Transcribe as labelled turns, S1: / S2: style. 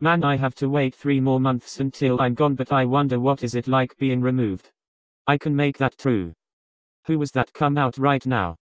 S1: Man, I have to wait 3 more months until I'm gone, but I wonder what is it like being removed. I can make that true. Who was that come out right now?